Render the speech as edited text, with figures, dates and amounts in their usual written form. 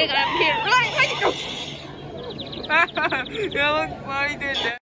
I'm here. Right. Yeah, look, why did that?